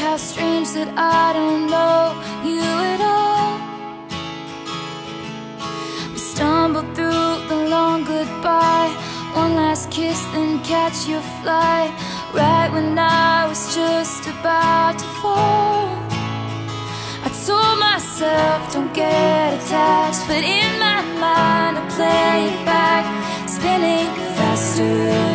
how strange that I don't know you at all. We stumble through the long goodbye, one last kiss, then catch your flight, right when I was just about to fall. I told myself, don't get attached, but in my mind I play it back, spinning faster.